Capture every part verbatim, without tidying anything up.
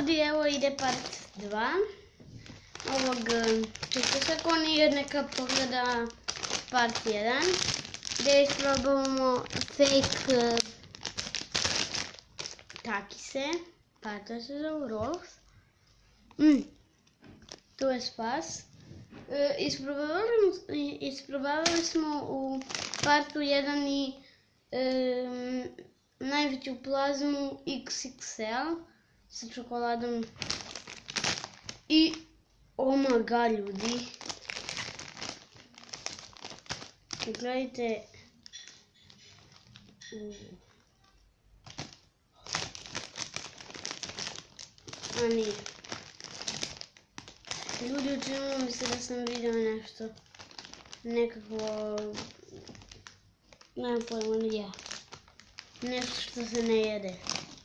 ljudi, evo ide part dva ovog čistošaka. Oni neka pogleda part jedan gdje isprobavamo fake takise, pa to se zove rolls. Mm. Tu je spas. E, isprobavali, isprobavali smo u partu jedan i e, najveću plazmu iks iks el sa čokoladom i oh my god ljudi, gledajte, a nije, ljudi učinilo mi se da sam vidio nešto, nekakvo, nemam pojma ni ja, nešto što se ne jede,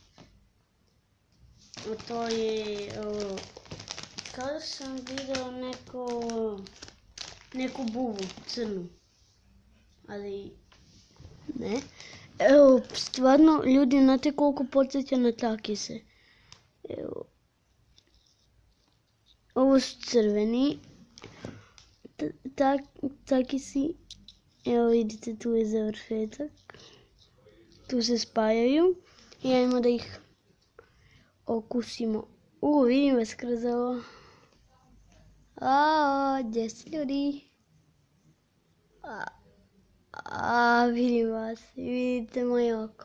a to je, o, kada sam vidio neko, neku bubu crnu, ali ne. Evo, stvarno, ljudi, znate koliko podsjeća na takise. Evo, ovo su crveni tak, takisi. Evo vidite, tu je završetak. Tu se spajaju i ajmo da ih okusimo. U, vidim vas kroz ovo. A, gdje su ljudi? A, a, vidim vas, vidite moje oko.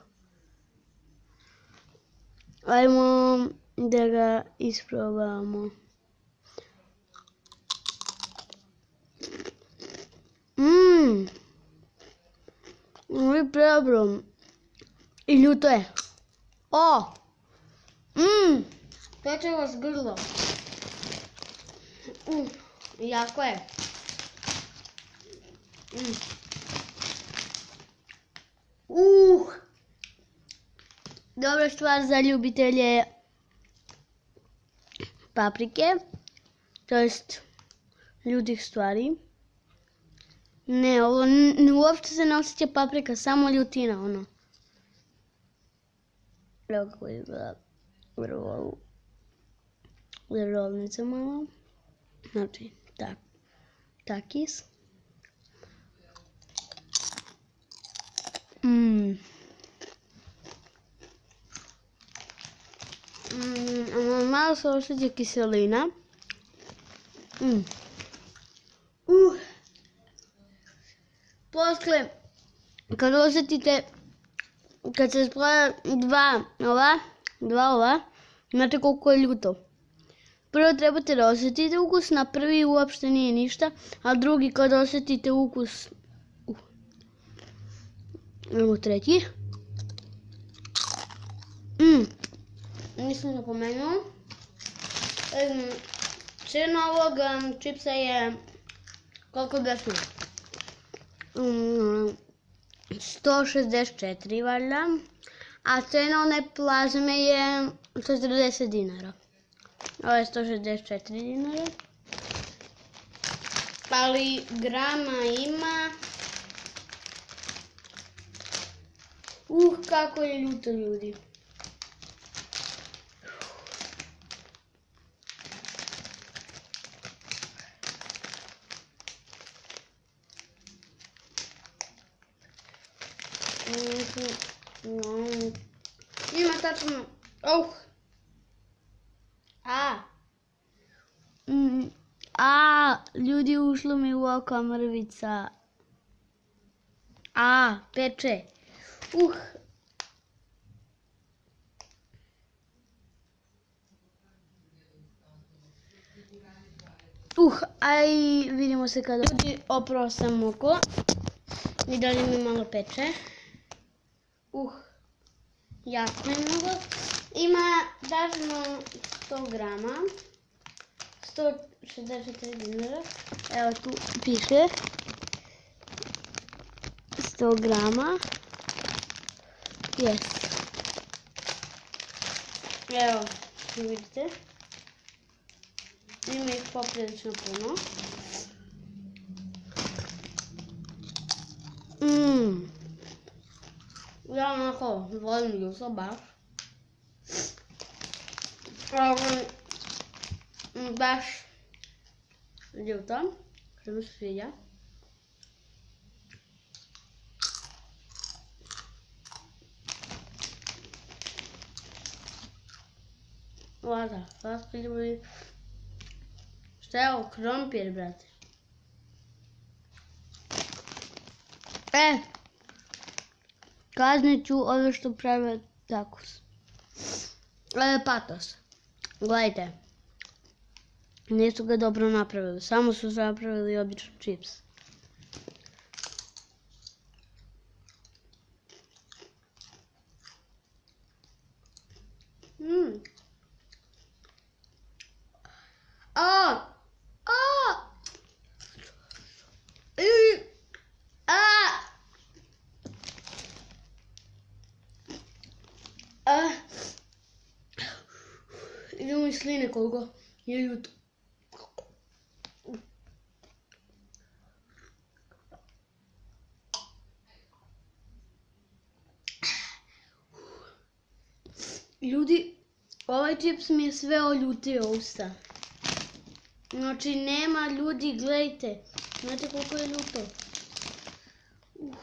Ajmo da ga isprobamo. Mmm, ovo je predobro. I ljuto je. O, mmm, peče vas grlo. Uh, jako je. Mm. Uh, dobra stvar za ljubitelje paprike, to jest ljutih stvari. Ne, ovo uopšte se ne osjeća paprika, samo ljutina, ono. Evo kako izgleda rol. Rolnica malo. Znači, tak, takis. Mmm. Mm, malo se osjeća kiselina. Mm. Uh. Poslije, kad osjetite, kad se spoja dva ova, dva ova, znate koliko je ljuto. Prvo trebate da osjetite ukus, na prvi uopšte nije ništa, a drugi kad osjetite ukus, uh. Imamo treći. Mm. Nisam napomenuo. Cena ovog čipsa je, koliko beše? sto šezdeset četiri valjda, a cena one plazme je četrdeset dinara. Ovo je sto šezdeset četiri dinara. Ali grama ima. Uh, kako je ljuto ljudi. Ima tačno, oh, a, mm, a, ljudi, ušlo mi u oko mrvica, a, peče, uh, uh, aj, vidimo se kada, ljudi, oprao sam oko i dalje mi malo peče. Uh, jako je mnogo. Ima tačno sto grama. sto šezdeset četiri dinara. Evo tu piše. sto grama. Yes. Evo, vidite. Ima ih poprilično puno. Mmm. Ja onako volim ljusa baš. Ovaj, baš ljuto, što mi se sviđa. Vlada, slatko ljudi. Šta je ovo, krompir, brate? E, kaznit ću ove što prave takos. E, patos. Gledajte. Nisu ga dobro napravili, samo su napravili običan čips. Mmm. A! A! I! A! A! Idu mi sline koliko je ljuto. Ljudi, ovaj čips mi je sve oljutio usta. Znači, nema ljudi, gledajte. Znate koliko je ljuto? Uh.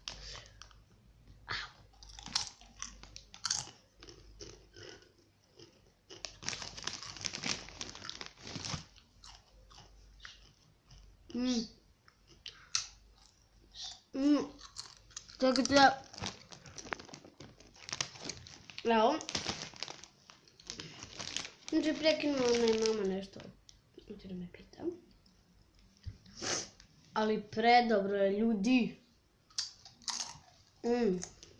Mm. Mm. Tako da... Evo. Znači, prekinula me mama nešto. Neću da me pitam. Ali predobro je, ljudi. Mm.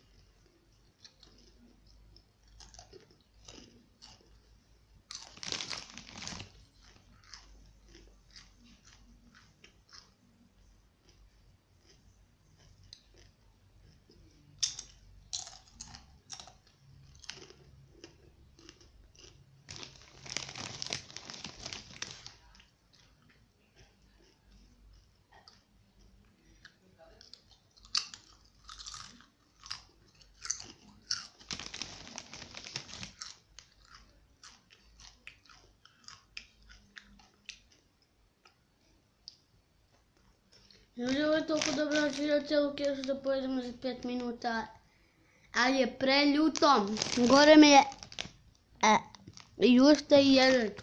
Ljudi, ovo je toliko dobro načinio cijelu kešu da pojedemo za pet minuta. Ali je preljuto. Gore mi je e, jušta i ježek.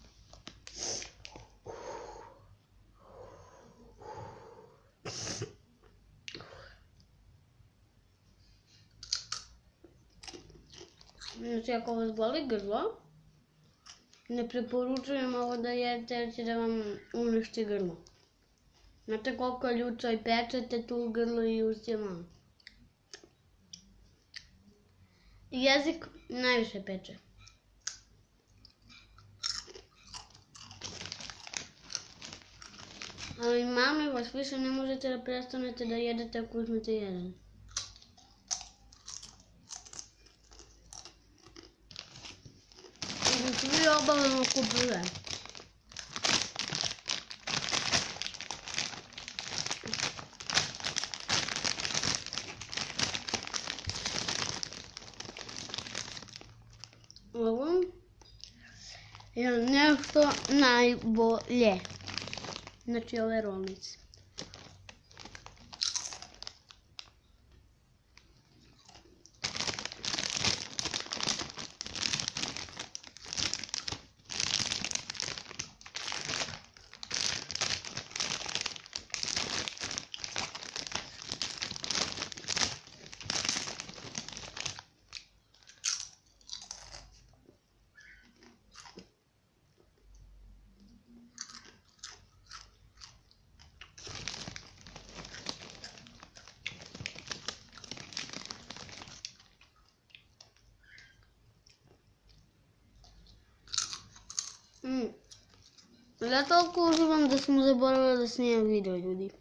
Znači, ako vas boli grlo, ne preporučujem ovo da jedete jer će da vam uništi grlo. Znate koliko ljuto i pečete tu grlo i usta malo. Jezik najviše peče. Ali mami, vas više ne možete da prestanete da jedete ako uzmete jedan. I da svi obavezno kupuje. Ovo je nešto najbolje. Znači ove rolnice. Mm. Ja toliko uživam da smo zaboravili da snimam video, ljudi.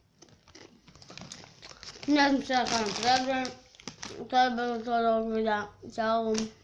Ne znam šta vam treba. To je bilo to od ovog videa. Ćao.